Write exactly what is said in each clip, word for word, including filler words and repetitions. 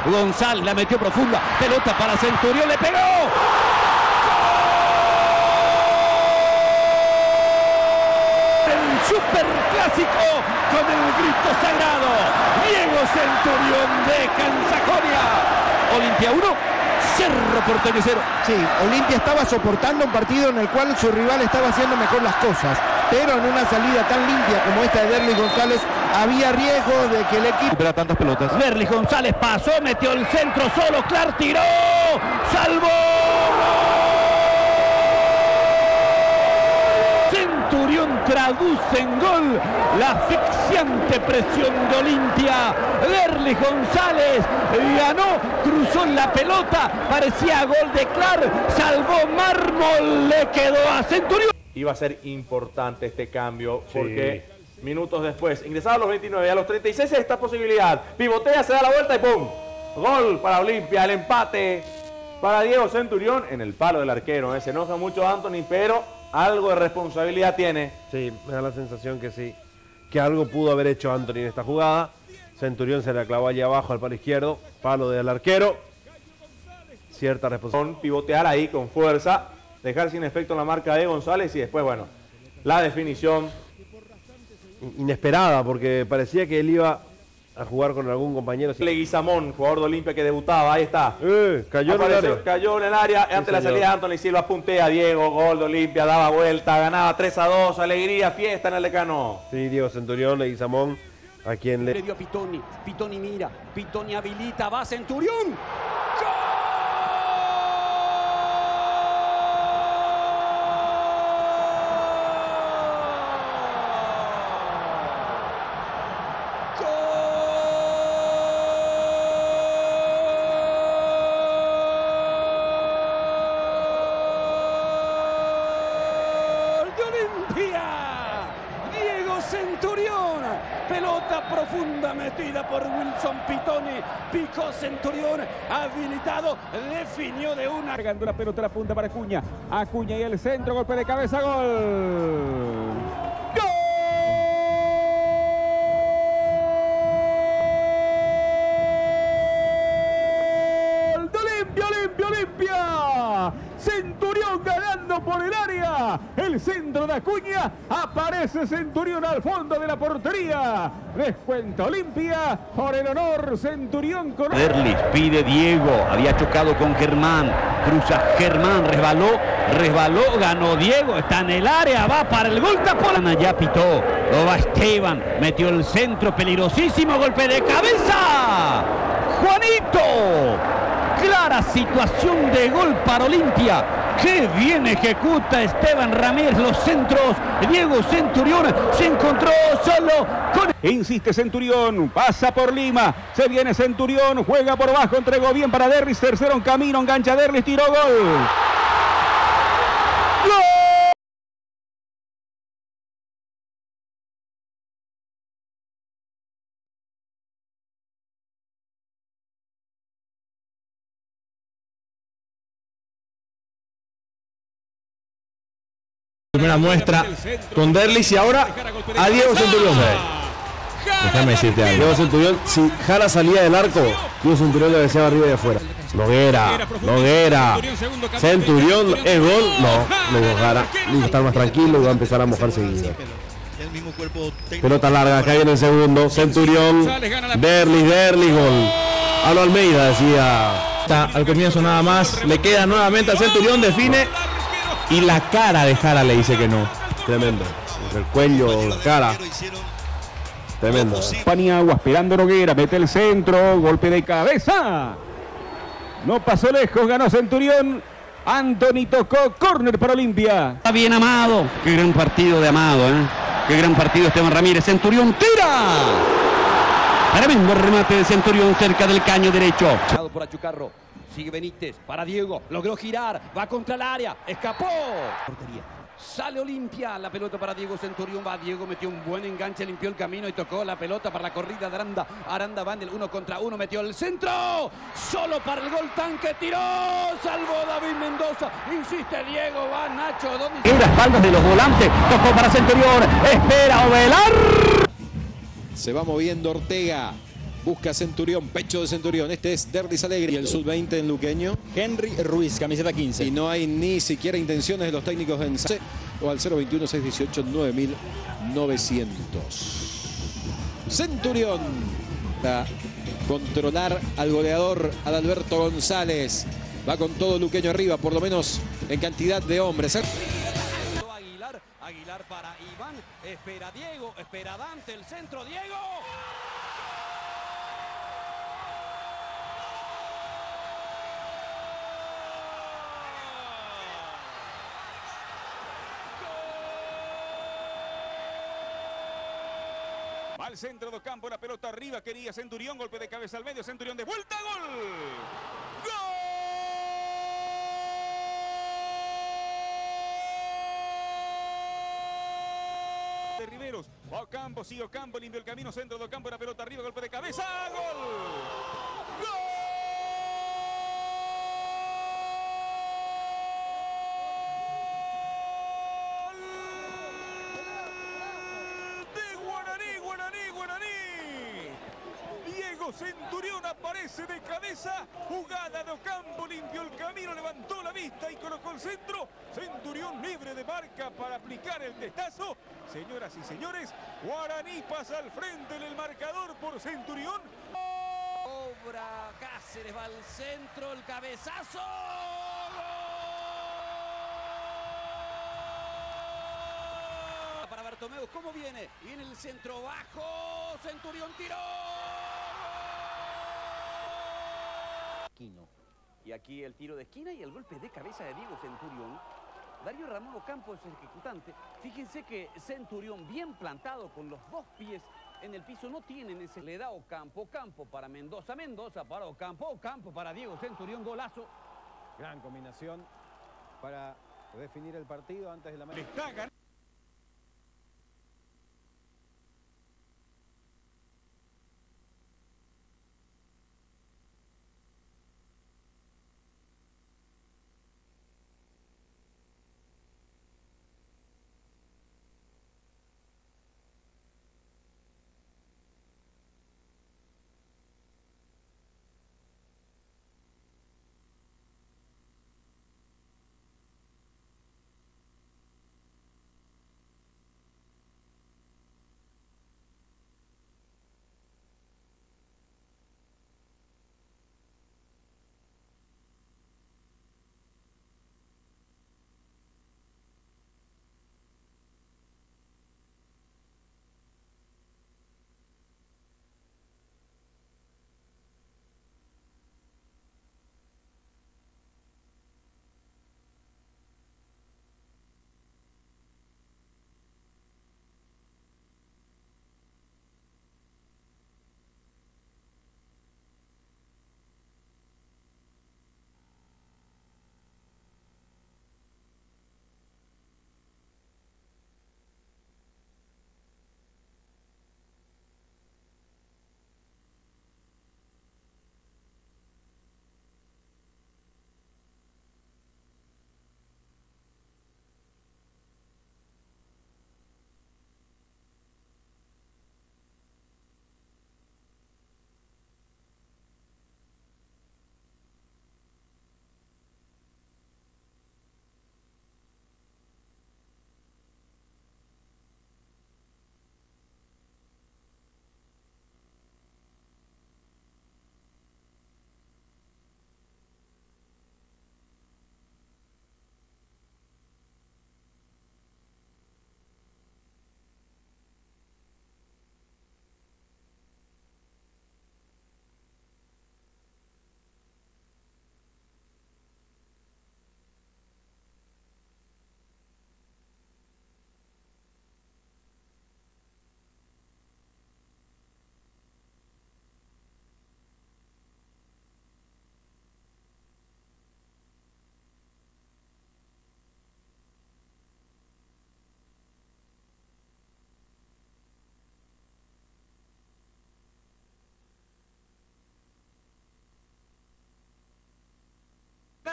González la metió profunda, pelota para Centurión, le pegó. El superclásico con el grito sagrado. Diego Centurión de Cansacoria. Olimpia uno, Cerro Porteño cero. Sí, Olimpia estaba soportando un partido en el cual su rival estaba haciendo mejor las cosas, pero en una salida tan limpia como esta de Derlis González había riesgo de que el equipo supera tantas pelotas. Derlis González pasó, metió el centro solo, Clark tiró, salvó. Centurión traduce en gol la asfixiante presión de Olimpia. Derlis González ganó, cruzó la pelota, parecía gol de Clark, salvó Mármol, le quedó a Centurión. Iba a ser importante este cambio porque sí. Minutos después, ingresaba a los veintinueve, a los treinta y seis esta posibilidad, pivotea, se da la vuelta y ¡pum! Gol para Olimpia, el empate para Diego Centurión en el palo del arquero. ¿eh? Se enoja mucho Anthony, pero algo de responsabilidad tiene. Sí, me da la sensación que sí, que algo pudo haber hecho Anthony en esta jugada. Centurión se la clavó allí abajo al palo izquierdo, palo del arquero. Cierta responsabilidad. Pivotear ahí con fuerza, dejar sin efecto la marca de González y después, bueno, la definición. Inesperada, porque parecía que él iba a jugar con algún compañero. Leguizamón, jugador de Olimpia que debutaba, ahí está. Eh, cayó Apareció, en el área. Cayó en el área, sí, ante señor. La salida de Anthony Silva, puntea Diego, gol de Olimpia, daba vuelta, ganaba tres a dos, alegría, fiesta en el Decano. Sí, Diego Centurión, Leguizamón, a quien le... Le dio Pitoni, Pitoni mira, Pitoni habilita, va Centurión. Diego Centurión, pelota profunda metida por Wilson Pitoni, picó Centurión, habilitado, definió de una. Cargando la pelota a la punta para Acuña, Acuña y el centro, golpe de cabeza, gol. ¡Gol de Olimpia, Olimpia, Olimpia! Centurión ganando por el área, el centro de Acuña, aparece Centurión al fondo de la portería, descuenta Olimpia por el honor Centurión con... Derlis pide Diego, había chocado con Germán, cruza Germán, resbaló, resbaló, ganó Diego, está en el área, va para el gol, tapó, ya pitó, lo va Esteban, metió el centro, peligrosísimo, golpe de cabeza, Juanito. Clara situación de gol para Olimpia. Qué bien ejecuta Esteban Ramírez los centros. Diego Centurión se encontró solo con... Insiste Centurión, pasa por Lima. Se viene Centurión, juega por abajo, entregó bien para Derlis. Tercero en camino, engancha Derlis, tiró gol. ¡Gol! Primera muestra con Derlis y ahora a Diego Centurión. Déjame decirte algo. Diego Centurión, si Jara salía del arco, Diego Centurión le deseaba arriba y afuera. Noguera, Noguera, Centurión, ¿es gol? No, no Jara. Iba a estar más tranquilo y va a empezar a mojar seguido. Pelota larga, acá viene el segundo. Centurión, Derlis, Derlis, gol. A lo Almeida decía. Está al comienzo nada más. Le queda nuevamente a Centurión, define. Y la cara de Jara le dice que no. Tremendo. El cuello, la cara. Tremendo. Paniagua esperando Noguera, mete el centro, golpe de cabeza. No pasó lejos, ganó Centurión. Anthony tocó, córner para Olimpia. Está bien Amado. Qué gran partido de Amado, ¿eh? Qué gran partido Esteban Ramírez. Centurión tira. Tremendo remate de Centurión cerca del caño derecho. Por Achucarro. Sigue Benítez para Diego, logró girar, va contra el área, escapó. Portería. Sale Olimpia, la pelota para Diego Centurión, va Diego, metió un buen enganche, limpió el camino y tocó la pelota para la corrida de Aranda. Aranda va en el uno contra uno, metió el centro, solo para el gol, tanque, tiró, salvó David Mendoza, insiste Diego, va Nacho. ¿Dónde... En las espaldas de los volantes, tocó para Centurión, espera Ovelar. Se va moviendo Ortega. Busca Centurión, pecho de Centurión. Este es Derdis Alegre. Y el sub veinte en luqueño. Henry Ruiz, camiseta quince. Y no hay ni siquiera intenciones de los técnicos en C o al cero veintiuno, seis dieciocho, nueve mil novecientos. Centurión. A controlar al goleador Adalberto González. Va con todo luqueño arriba, por lo menos en cantidad de hombres. Aguilar, Aguilar para Iván. Espera Diego, espera Dante, el centro, Diego. Al centro do campo, la pelota arriba, quería Centurión, golpe de cabeza al medio, Centurión de vuelta, gol. ¡Gol! De Riveros, va Ocampo, sigue Ocampo, limpio el camino, centro do campo, la pelota arriba, golpe de cabeza, gol. ¡Gol! Centurión aparece de cabeza, jugada de Ocampo, limpió el camino, levantó la vista y colocó el centro. Centurión libre de marca para aplicar el testazo. Señoras y señores, Guaraní pasa al frente en el marcador por Centurión. Obra Cáceres, va al centro, el cabezazo. ¡Gol! Para Bartomeu, ¿cómo viene? Viene el centro bajo, Centurión tiró. Y aquí el tiro de esquina y el golpe de cabeza de Diego Centurión. Darío Ramón Ocampo es el ejecutante. Fíjense que Centurión bien plantado con los dos pies en el piso. No tienen ese. Le da Ocampo, Ocampo para Mendoza, Mendoza para Ocampo, Ocampo para Diego Centurión, golazo. Gran combinación para definir el partido antes de la media. Está ganando.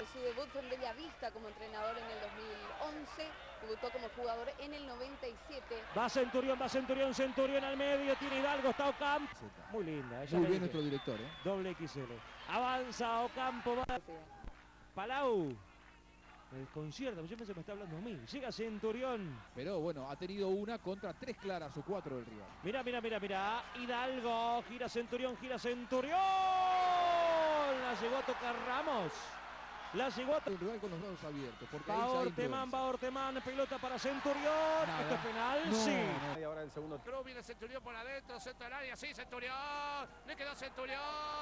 Su debut fue en Bellavista como entrenador en el dos mil once, debutó como jugador en el noventa y siete. Va Centurión, va Centurión, Centurión al medio, tiene Hidalgo, está Ocampo. Muy linda. Ella Muy bien nuestro director, ¿eh? Doble X L. Avanza Ocampo, va. Palau. El concierto, yo pensé que me está hablando a mí. Llega Centurión. Pero bueno, ha tenido una contra tres claras o cuatro del rival. Mira, mira, mira, mira. Hidalgo, gira Centurión, gira Centurión. La llegó a tocar Ramos. La llegó a el rival con los brazos abiertos. Porque va Orteman, va Orteman, pelota para Centurión. Nada. Esto es penal, no, sí. No. Y ahora el segundo. Cruz viene Centurión por adentro, centro del área, sí, Centurión. Le quedó Centurión.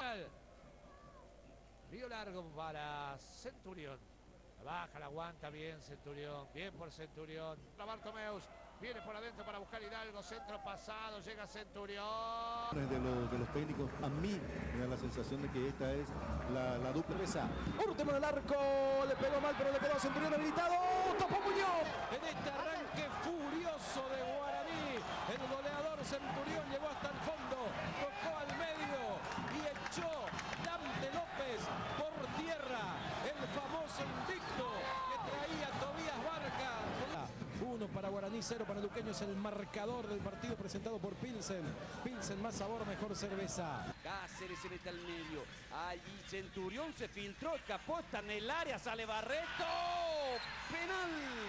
Río largo para Centurión. La baja, la aguanta bien Centurión. Bien por Centurión. La Bartomeus viene por adentro para buscar Hidalgo. Centro pasado, llega Centurión. De los, de los técnicos, a mí me da la sensación de que esta es la, la dupla. Último del arco, le pegó mal, pero le quedó Centurión habilitado. Topó Muñoz en este arranque furioso de Guaraní. El goleador Centurión llegó hasta el fondo, tocó al medio y echó Dante López por tierra. El famoso invicto que traía Tobías Barca. Uno para Guaraní, cero para Luqueño. Es el marcador del partido presentado por Pilsen. Pilsen, más sabor, mejor cerveza. Cáceres se mete al medio. Allí Centurión se filtró, escapó, está en el área, sale Barreto. Penal.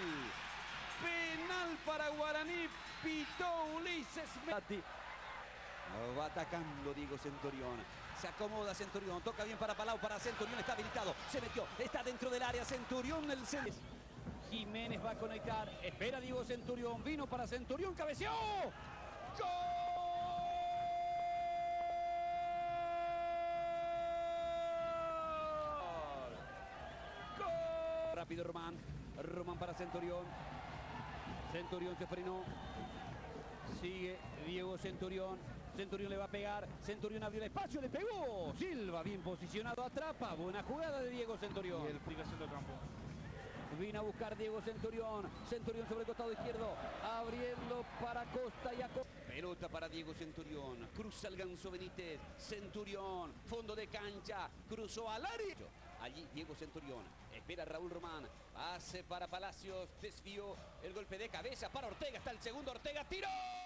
Penal para Guaraní. Pitó Ulises Mati. Lo va atacando Diego Centurión. Se acomoda Centurión. Toca bien para Palau. Para Centurión. Está habilitado. Se metió. Está dentro del área. Centurión. El centro. Jiménez va a conectar. Espera Diego Centurión. Vino para Centurión. Cabeció. ¡Gol! ¡Gol! Rápido Román. Román para Centurión. Centurión se frenó. Sigue Diego Centurión. Centurión le va a pegar. Centurión abrió el espacio, le pegó. Silva bien posicionado, atrapa. Buena jugada de Diego Centurión. Y el explicación del campo. Vino a buscar Diego Centurión. Centurión sobre el costado izquierdo. Abriendo para Costa y Acosta. Pelota para Diego Centurión. Cruza el Ganso Benítez. Centurión. Fondo de cancha. Cruzó al área. Allí Diego Centurión. Espera Raúl Román. Hace para Palacios. Desvió el golpe de cabeza para Ortega. Está el segundo. Ortega. ¡Tiró!